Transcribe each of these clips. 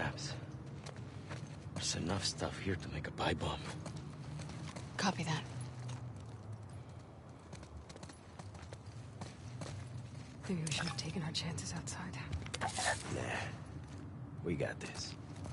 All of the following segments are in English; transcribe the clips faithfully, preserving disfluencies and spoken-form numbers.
scraps. There's enough stuff here to make a pipe bomb. Copy that. Maybe we should have taken our chances outside. Nah. We got this.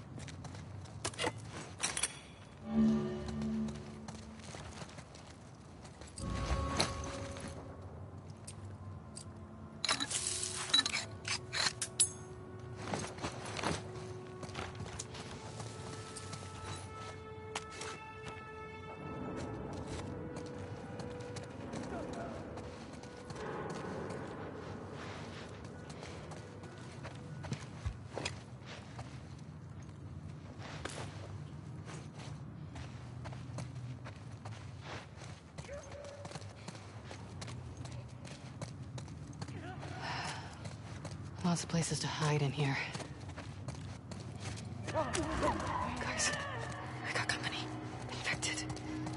Lots of places to hide in here. Guys, I got company. Infected.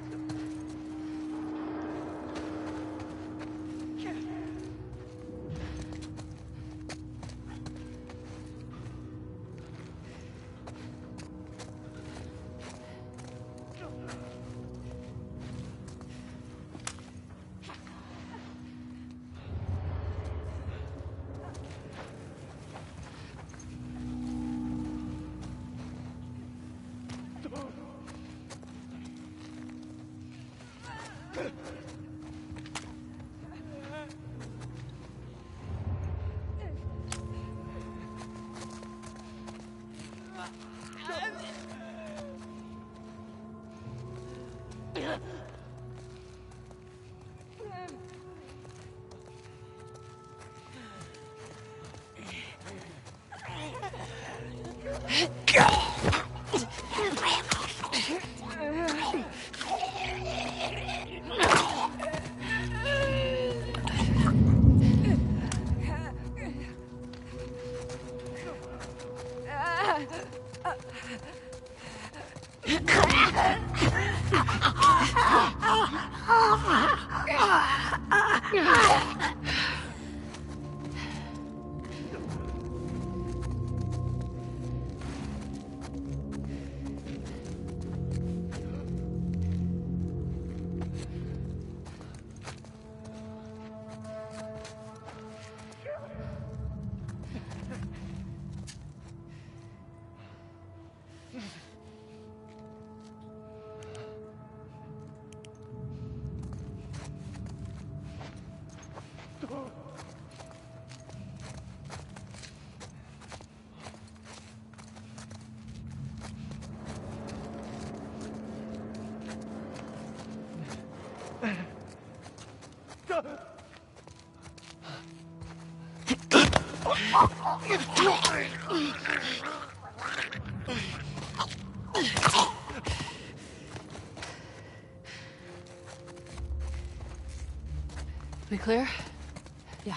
We clear? Yeah.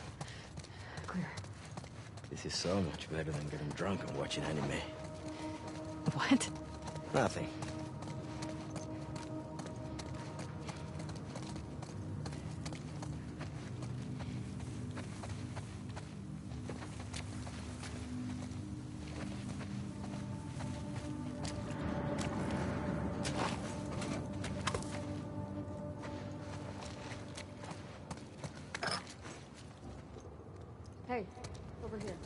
Clear. This is so much better than getting drunk and watching anime. What? Nothing. Hey, over here.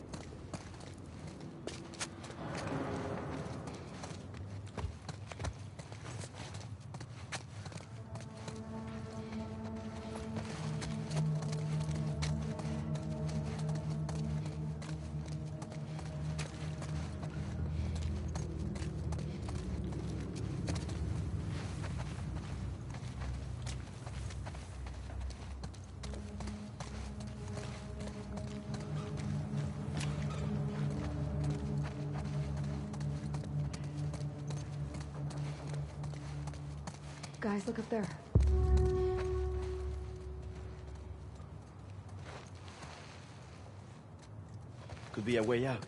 Guys, look up there. Could be a way out.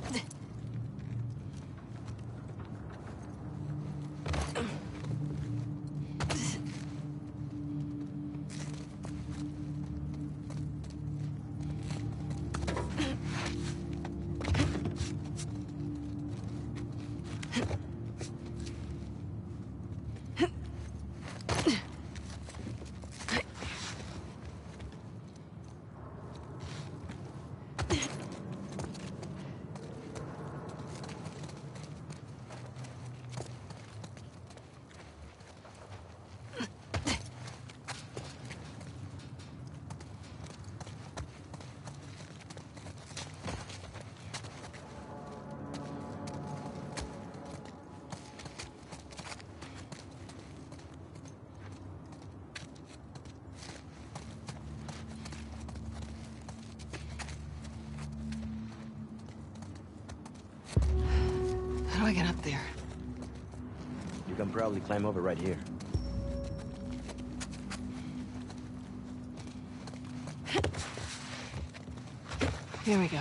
How do I get up there? You can probably climb over right here. Here we go.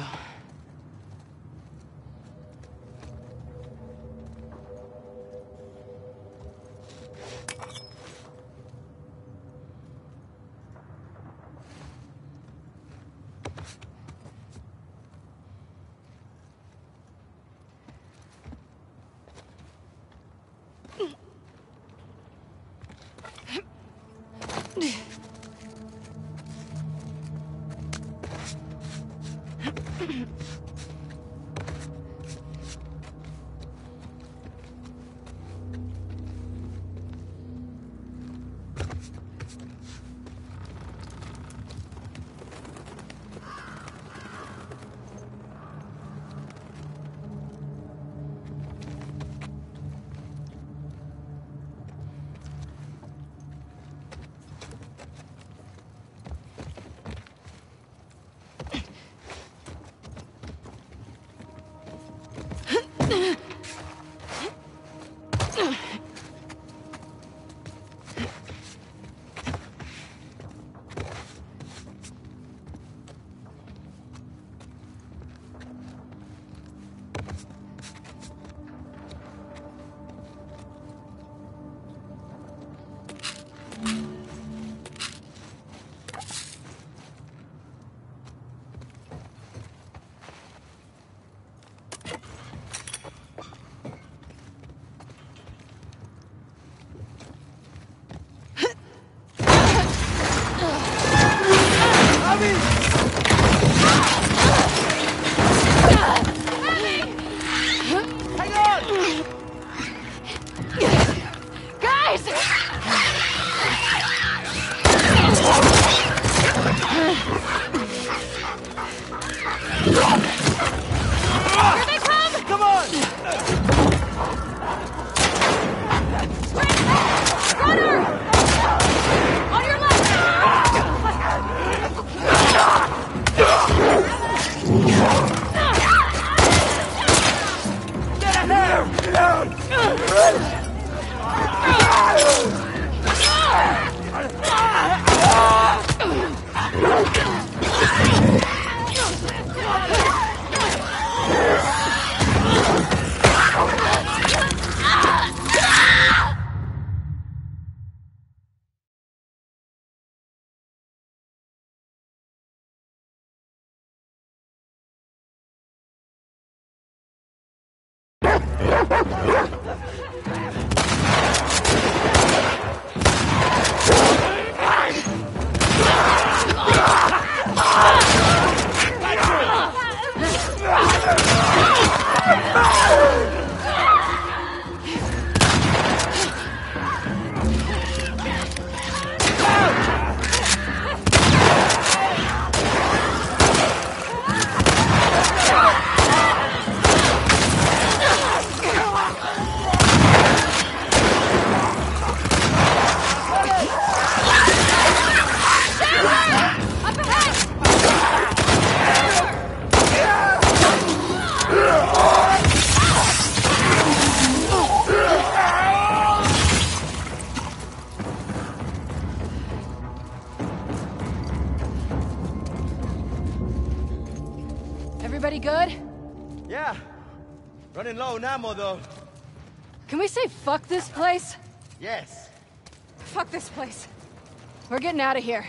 Everybody good? Yeah. Running low on ammo, though. Can we say fuck this place? Yes. Fuck this place. We're getting out of here.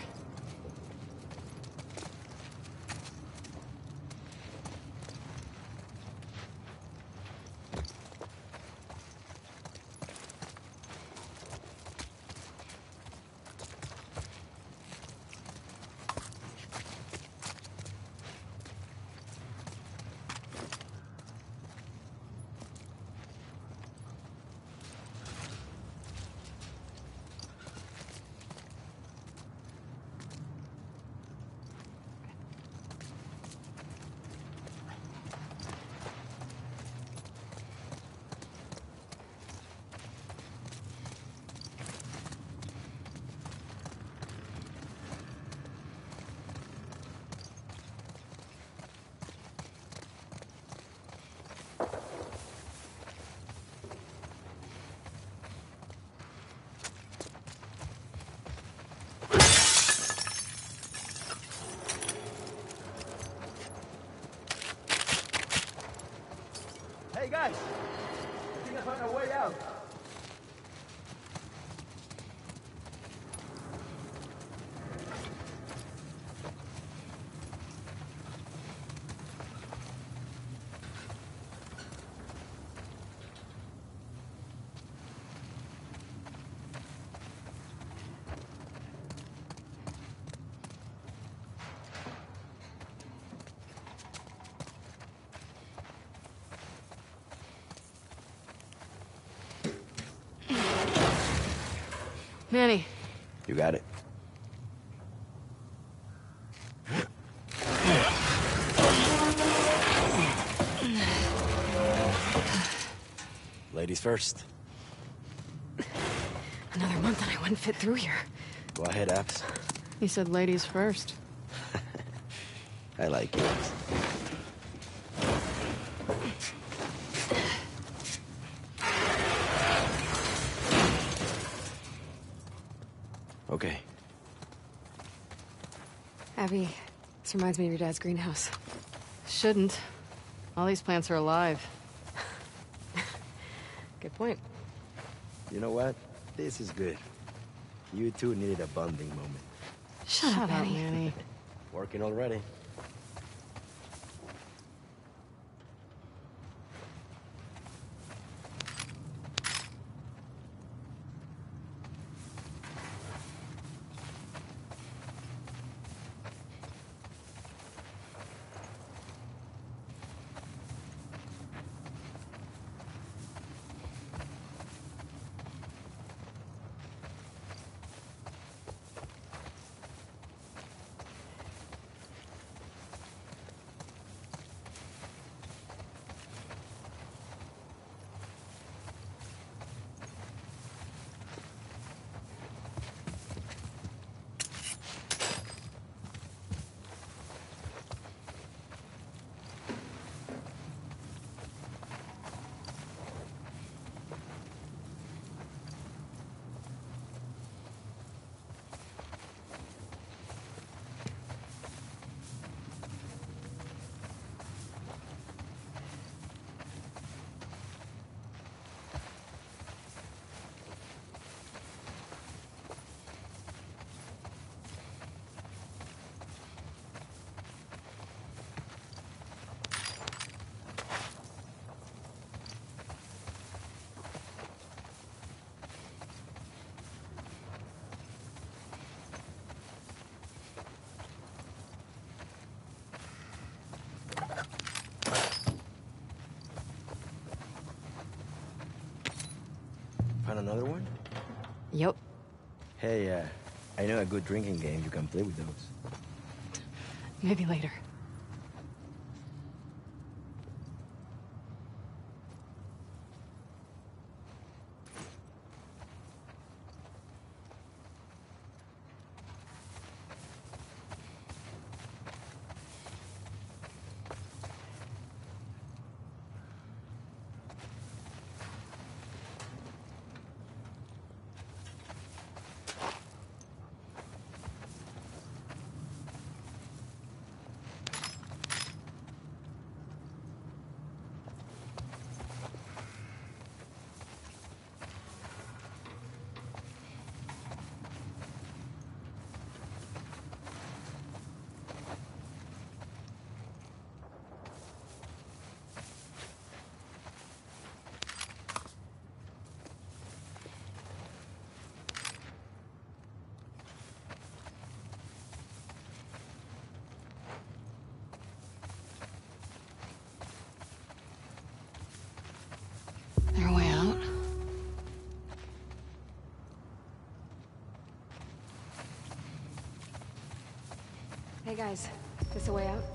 Hey, guys! I think I found a way out. Manny. You got it. Ladies first. Another month and I wouldn't fit through here. Go ahead, Abs. You said ladies first. I like it. Okay. Abby, this reminds me of your dad's greenhouse. Shouldn't. All these plants are alive. Good point. You know what? This is good. You two needed a bonding moment. Shut, Shut up, Manny. Manny. Working already. Find another one? Yep. Hey, uh, I know a good drinking game. You can play with those. Maybe later. Hey guys, this a way out?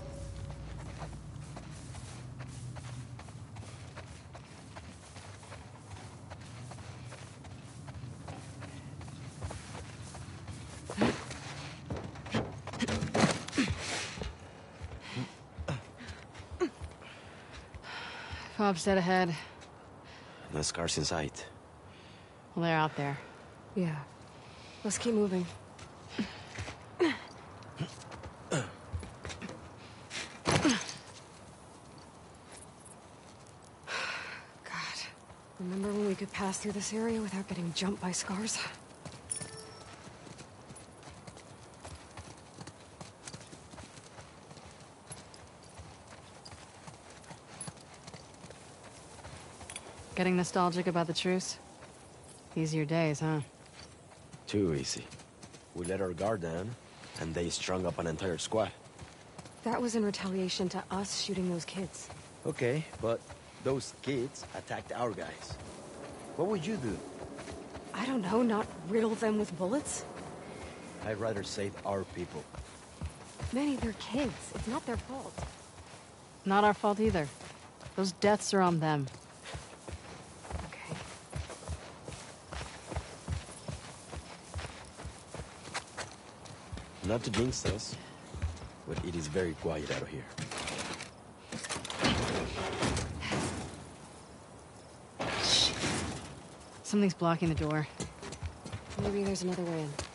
Bob's dead ahead. No scars in sight. Well, they're out there. Yeah. Let's keep moving. God. Remember when we could pass through this area without getting jumped by scars? Getting nostalgic about the truce? Easier days, huh? Too easy. We let our guard down, and they strung up an entire squad. That was in retaliation to us shooting those kids. Okay, but those kids attacked our guys. What would you do? I don't know, not riddle them with bullets? I'd rather save our people. Manny, they're kids. It's not their fault. Not our fault either. Those deaths are on them. Okay. Not to jinx us, but it is very quiet out here. Shit. Something's blocking the door. Maybe there's another way in.